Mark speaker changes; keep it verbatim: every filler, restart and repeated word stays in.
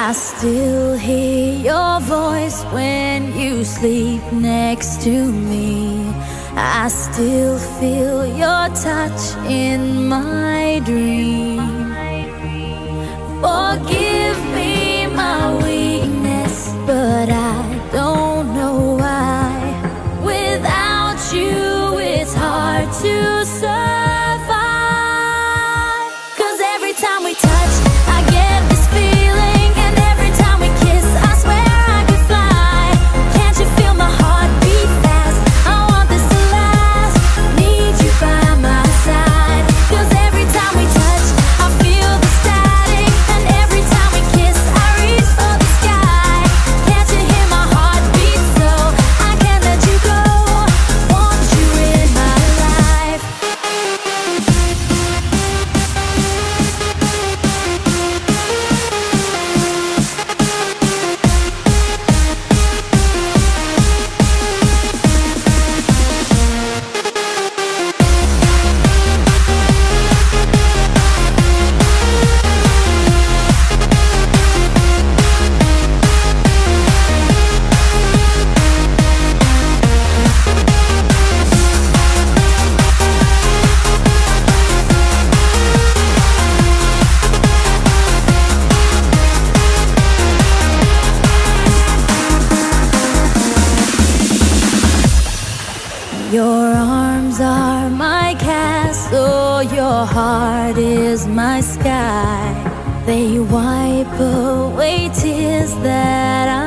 Speaker 1: I still hear your voice when you sleep next to me. I still feel your touch in my dream. Forgive me my weakness, but I don't know why. Without you, it's hard to survive. 'Cause every time we touch, I get this feeling, and every time we kiss, I swear I could fly. Can't you feel my heart beat fast? I want this to last. Need you by my side. 'Cause every time we touch, I feel the static, and every time we kiss, I reach for the sky. Can't you hear my heart beat? So I can't let you go. Want you in my life. Your arms are my castle, your heart is my sky. They wipe away tears that I